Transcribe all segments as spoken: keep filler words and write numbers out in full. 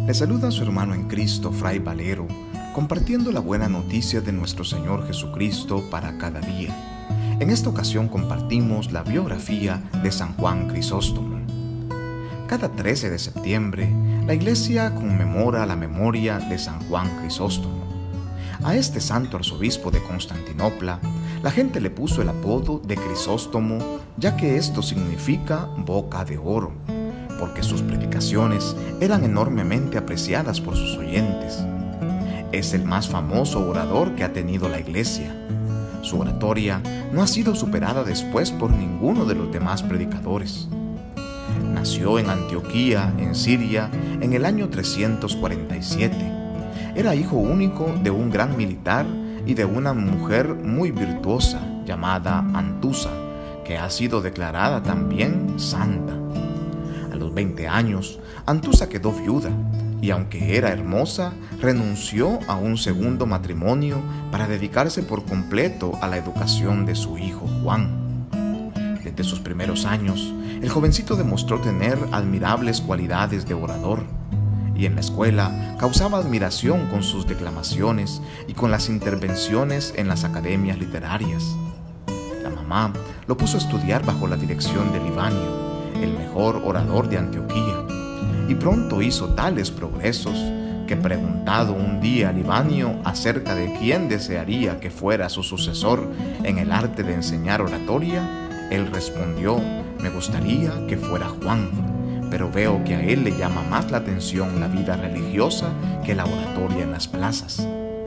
Le saluda a su hermano en Cristo, Fray Valero, compartiendo la buena noticia de nuestro Señor Jesucristo para cada día. En esta ocasión compartimos la biografía de San Juan Crisóstomo. Cada trece de septiembre, la Iglesia conmemora la memoria de San Juan Crisóstomo. A este santo arzobispo de Constantinopla, la gente le puso el apodo de Crisóstomo, ya que esto significa boca de oro, porque sus predicaciones eran enormemente apreciadas por sus oyentes. Es el más famoso orador que ha tenido la Iglesia. Su oratoria no ha sido superada después por ninguno de los demás predicadores. Nació en Antioquía, en Siria, en el año trescientos cuarenta y siete. Era hijo único de un gran militar y de una mujer muy virtuosa llamada Antusa, que ha sido declarada también santa. A los veinte años, Antusa quedó viuda y, aunque era hermosa, renunció a un segundo matrimonio para dedicarse por completo a la educación de su hijo Juan. Desde sus primeros años, el jovencito demostró tener admirables cualidades de orador, y en la escuela causaba admiración con sus declamaciones y con las intervenciones en las academias literarias. La mamá lo puso a estudiar bajo la dirección de Libanio, el mejor orador de Antioquía, y pronto hizo tales progresos que, preguntado un día a Libanio acerca de quién desearía que fuera su sucesor en el arte de enseñar oratoria, él respondió: «Me gustaría que fuera Juan, pero veo que a él le llama más la atención la vida religiosa que la oratoria en las plazas».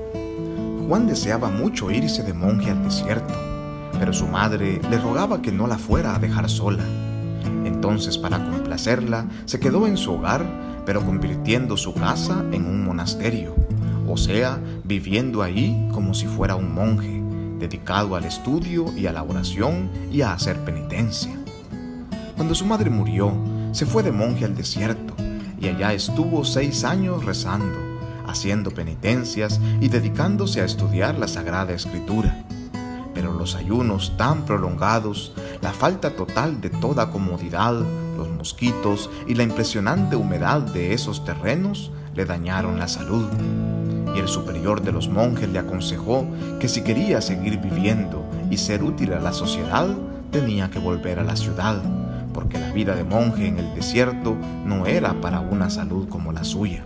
Juan deseaba mucho irse de monje al desierto, pero su madre le rogaba que no la fuera a dejar sola. Entonces, para complacerla, se quedó en su hogar, pero convirtiendo su casa en un monasterio, o sea, viviendo ahí como si fuera un monje, dedicado al estudio y a la oración y a hacer penitencia. Cuando su madre murió, se fue de monje al desierto y allá estuvo seis años rezando, haciendo penitencias y dedicándose a estudiar la Sagrada Escritura. Pero los ayunos tan prolongados, la falta total de toda comodidad, los mosquitos y la impresionante humedad de esos terrenos le dañaron la salud. Y el superior de los monjes le aconsejó que si quería seguir viviendo y ser útil a la sociedad, tenía que volver a la ciudad, porque la vida de monje en el desierto no era para una salud como la suya.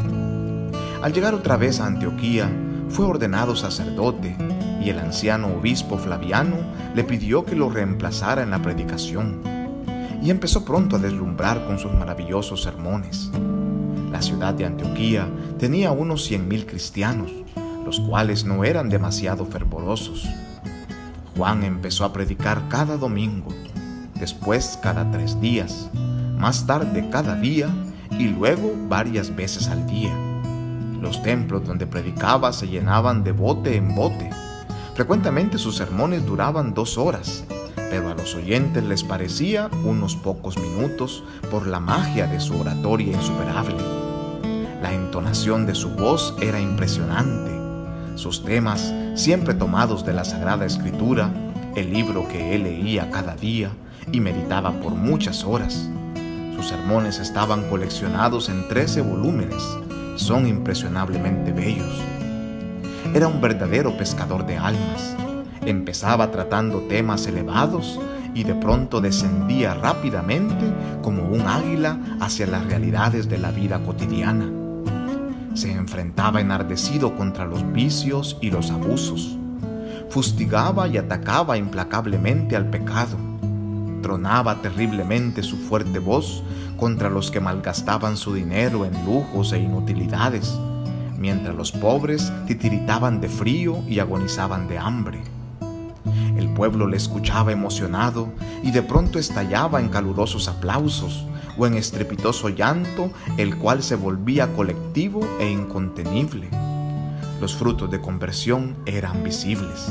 Al llegar otra vez a Antioquía, fue ordenado sacerdote y el anciano obispo Flaviano le pidió que lo reemplazara en la predicación, y empezó pronto a deslumbrar con sus maravillosos sermones. La ciudad de Antioquía tenía unos cien mil cristianos, los cuales no eran demasiado fervorosos. Juan empezó a predicar cada domingo, después cada tres días, más tarde cada día y luego varias veces al día. Los templos donde predicaba se llenaban de bote en bote. Frecuentemente sus sermones duraban dos horas, pero a los oyentes les parecía unos pocos minutos por la magia de su oratoria insuperable. La entonación de su voz era impresionante. Sus temas, siempre tomados de la Sagrada Escritura, el libro que él leía cada día y meditaba por muchas horas. Sus sermones estaban coleccionados en trece volúmenes. Son impresionablemente bellos. Era un verdadero pescador de almas. Empezaba tratando temas elevados y de pronto descendía rápidamente como un águila hacia las realidades de la vida cotidiana. Se enfrentaba enardecido contra los vicios y los abusos. Fustigaba y atacaba implacablemente al pecado. Tronaba terriblemente su fuerte voz contra los que malgastaban su dinero en lujos e inutilidades, mientras los pobres titiritaban de frío y agonizaban de hambre. El pueblo le escuchaba emocionado y de pronto estallaba en calurosos aplausos o en estrepitoso llanto, el cual se volvía colectivo e incontenible. Los frutos de conversión eran visibles.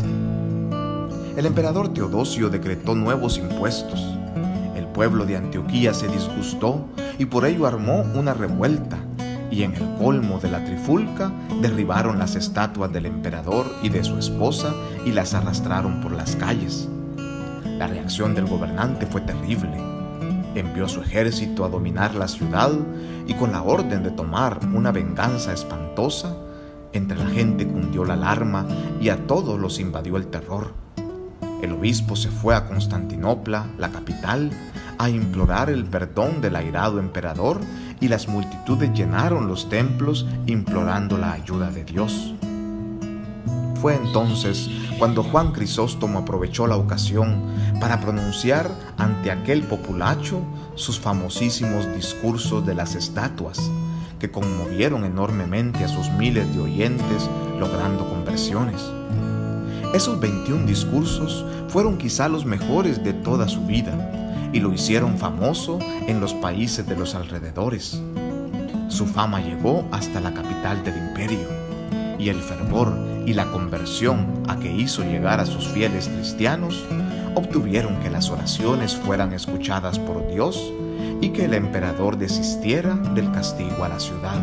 El emperador Teodosio decretó nuevos impuestos. El pueblo de Antioquía se disgustó y por ello armó una revuelta, y en el colmo de la trifulca derribaron las estatuas del emperador y de su esposa y las arrastraron por las calles. La reacción del gobernante fue terrible. envió su ejército a dominar la ciudad y con la orden de tomar una venganza espantosa, entre la gente cundió la alarma y a todos los invadió el terror. El obispo se fue a Constantinopla, la capital, a implorar el perdón del airado emperador y las multitudes llenaron los templos implorando la ayuda de Dios. Fue entonces cuando Juan Crisóstomo aprovechó la ocasión para pronunciar ante aquel populacho sus famosísimos discursos de las estatuas, que conmovieron enormemente a sus miles de oyentes, logrando conversiones. Esos veintiún discursos fueron quizá los mejores de toda su vida y lo hicieron famoso en los países de los alrededores. Su fama llegó hasta la capital del imperio, y el fervor y la conversión a que hizo llegar a sus fieles cristianos obtuvieron que las oraciones fueran escuchadas por Dios y que el emperador desistiera del castigo a la ciudad.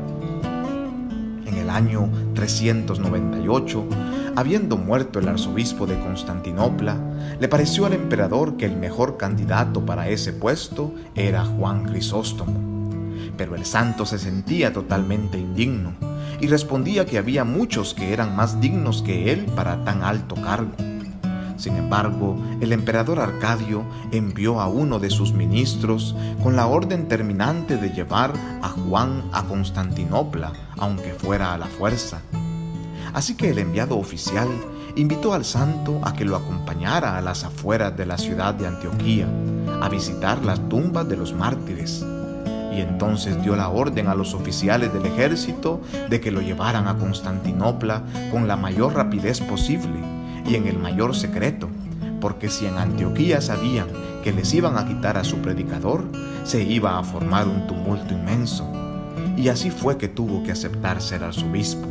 En el año trescientos noventa y ocho, habiendo muerto el arzobispo de Constantinopla, le pareció al emperador que el mejor candidato para ese puesto era Juan Crisóstomo. Pero el santo se sentía totalmente indigno y respondía que había muchos que eran más dignos que él para tan alto cargo. Sin embargo, el emperador Arcadio envió a uno de sus ministros con la orden terminante de llevar a Juan a Constantinopla, aunque fuera a la fuerza. Así que el enviado oficial invitó al santo a que lo acompañara a las afueras de la ciudad de Antioquía, a visitar las tumbas de los mártires. Y entonces dio la orden a los oficiales del ejército de que lo llevaran a Constantinopla con la mayor rapidez posible y en el mayor secreto, porque si en Antioquía sabían que les iban a quitar a su predicador, se iba a formar un tumulto inmenso. Y así fue que tuvo que aceptar ser arzobispo.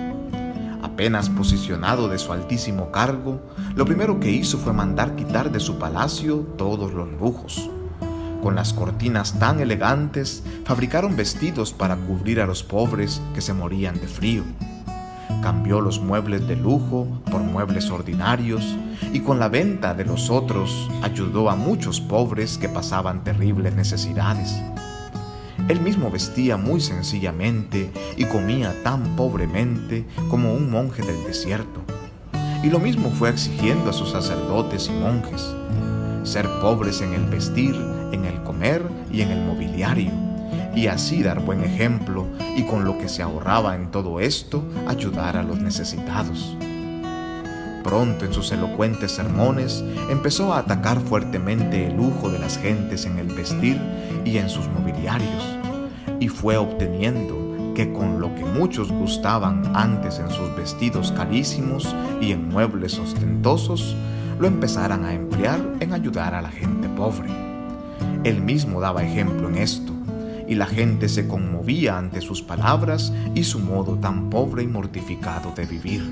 Apenas posicionado de su altísimo cargo, lo primero que hizo fue mandar quitar de su palacio todos los lujos. Con las cortinas tan elegantes, fabricaron vestidos para cubrir a los pobres que se morían de frío. Cambió los muebles de lujo por muebles ordinarios y con la venta de los otros ayudó a muchos pobres que pasaban terribles necesidades. Él mismo vestía muy sencillamente y comía tan pobremente como un monje del desierto. Y lo mismo fue exigiendo a sus sacerdotes y monjes: ser pobres en el vestir, en el comer y en el mobiliario, y así dar buen ejemplo y con lo que se ahorraba en todo esto ayudar a los necesitados. Pronto en sus elocuentes sermones empezó a atacar fuertemente el lujo de las gentes en el vestir y en sus mobiliarios, y fue obteniendo que con lo que muchos gustaban antes en sus vestidos carísimos y en muebles ostentosos, lo empezaran a emplear en ayudar a la gente pobre. Él mismo daba ejemplo en esto, y la gente se conmovía ante sus palabras y su modo tan pobre y mortificado de vivir.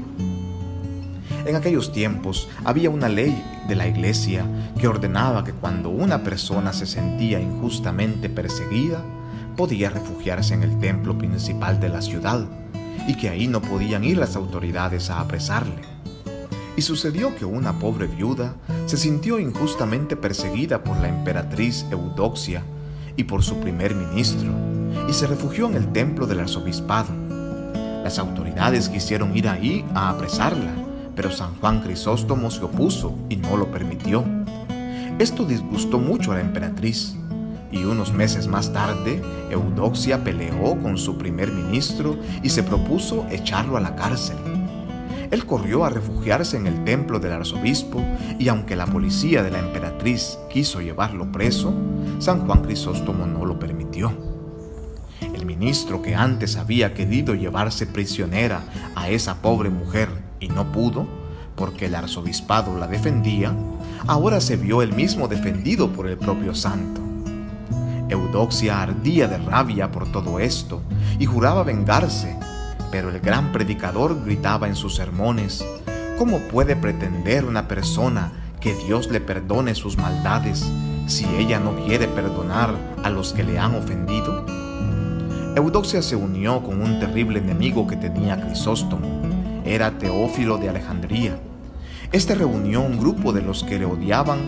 En aquellos tiempos había una ley de la iglesia que ordenaba que cuando una persona se sentía injustamente perseguida, podía refugiarse en el templo principal de la ciudad, y que ahí no podían ir las autoridades a apresarle. Y sucedió que una pobre viuda se sintió injustamente perseguida por la emperatriz Eudoxia y por su primer ministro, y se refugió en el templo del arzobispado. Las autoridades quisieron ir ahí a apresarla, pero San Juan Crisóstomo se opuso y no lo permitió. Esto disgustó mucho a la emperatriz, y unos meses más tarde, Eudoxia peleó con su primer ministro y se propuso echarlo a la cárcel. Él corrió a refugiarse en el templo del arzobispo, y aunque la policía de la emperatriz quiso llevarlo preso, San Juan Crisóstomo no lo permitió. El ministro, que antes había querido llevarse prisionera a esa pobre mujer y no pudo, porque el arzobispado la defendía, ahora se vio él mismo defendido por el propio santo. Eudoxia ardía de rabia por todo esto y juraba vengarse, pero el gran predicador gritaba en sus sermones: ¿cómo puede pretender una persona que Dios le perdone sus maldades si ella no quiere perdonar a los que le han ofendido? Eudoxia se unió con un terrible enemigo que tenía Crisóstomo. Era Teófilo de Alejandría. Este reunió un grupo de los que le odiaban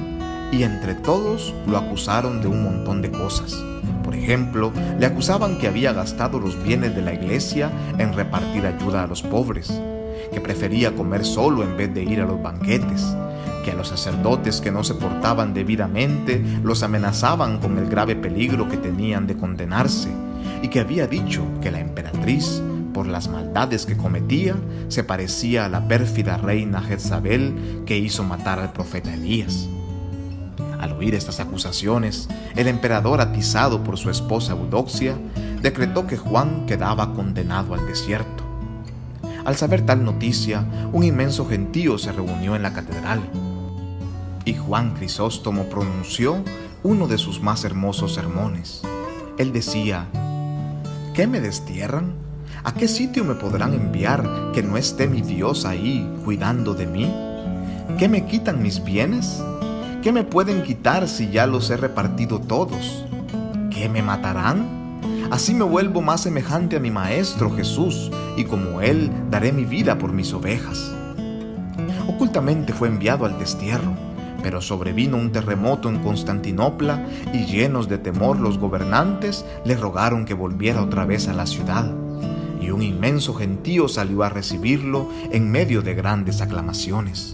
y entre todos lo acusaron de un montón de cosas. Por ejemplo, le acusaban que había gastado los bienes de la iglesia en repartir ayuda a los pobres, que prefería comer solo en vez de ir a los banquetes, que a los sacerdotes que no se portaban debidamente los amenazaban con el grave peligro que tenían de condenarse, y que había dicho que la emperatriz, por las maldades que cometía, se parecía a la pérfida reina Jezabel que hizo matar al profeta Elías. Al oír estas acusaciones, el emperador, atizado por su esposa Eudoxia, decretó que Juan quedaba condenado al desierto. Al saber tal noticia, un inmenso gentío se reunió en la catedral, y Juan Crisóstomo pronunció uno de sus más hermosos sermones. Él decía: ¿qué me destierran? ¿A qué sitio me podrán enviar que no esté mi Dios ahí cuidando de mí? ¿Qué me quitan mis bienes? ¿Qué me pueden quitar si ya los he repartido todos? ¿Qué me matarán? Así me vuelvo más semejante a mi Maestro Jesús, y como Él daré mi vida por mis ovejas. Ocultamente fue enviado al destierro, pero sobrevino un terremoto en Constantinopla y llenos de temor los gobernantes le rogaron que volviera otra vez a la ciudad, y un inmenso gentío salió a recibirlo en medio de grandes aclamaciones.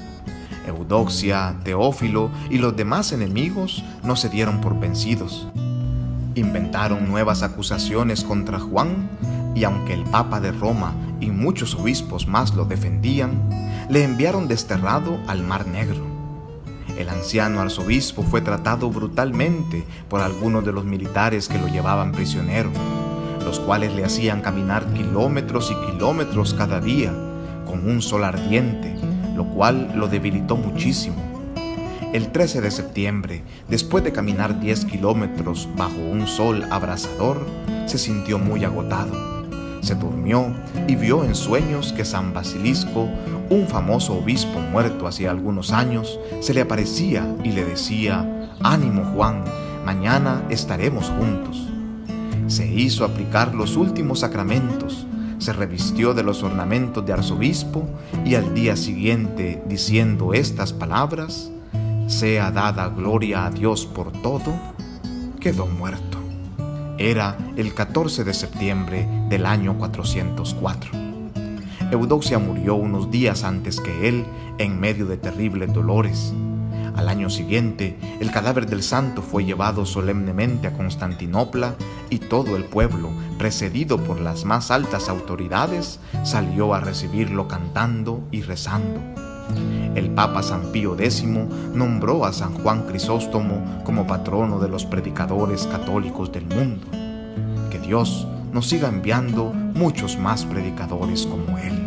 Eudoxia, Teófilo y los demás enemigos no se dieron por vencidos. Inventaron nuevas acusaciones contra Juan, y aunque el Papa de Roma y muchos obispos más lo defendían, le enviaron desterrado al Mar Negro. El anciano arzobispo fue tratado brutalmente por algunos de los militares que lo llevaban prisionero, los cuales le hacían caminar kilómetros y kilómetros cada día con un sol ardiente, lo cual lo debilitó muchísimo. El trece de septiembre, después de caminar diez kilómetros bajo un sol abrasador, se sintió muy agotado. Se durmió y vio en sueños que San Basilisco, un famoso obispo muerto hacía algunos años, se le aparecía y le decía: «Ánimo, Juan, mañana estaremos juntos». Se hizo aplicar los últimos sacramentos, se revistió de los ornamentos de arzobispo y al día siguiente, diciendo estas palabras: «Sea dada gloria a Dios por todo», quedó muerto. Era el catorce de septiembre del año cuatrocientos cuatro. Eudoxia murió unos días antes que él en medio de terribles dolores. Al año siguiente, el cadáver del santo fue llevado solemnemente a Constantinopla y todo el pueblo, precedido por las más altas autoridades, salió a recibirlo cantando y rezando. El Papa San Pío décimo nombró a San Juan Crisóstomo como patrono de los predicadores católicos del mundo. Que Dios nos siga enviando muchos más predicadores como él.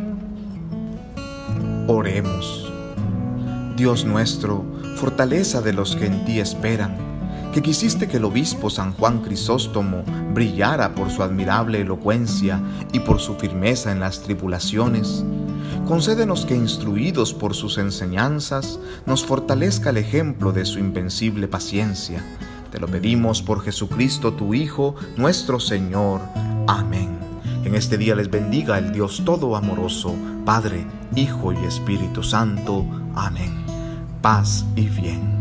Oremos. Dios nuestro, fortaleza de los que en ti esperan, que quisiste que el obispo San Juan Crisóstomo brillara por su admirable elocuencia y por su firmeza en las tribulaciones, concédenos que, instruidos por sus enseñanzas, nos fortalezca el ejemplo de su invencible paciencia. Te lo pedimos por Jesucristo, tu Hijo, nuestro Señor. Amén. Que en este día les bendiga el Dios todo amoroso, Padre, Hijo y Espíritu Santo. Amén. Paz y bien.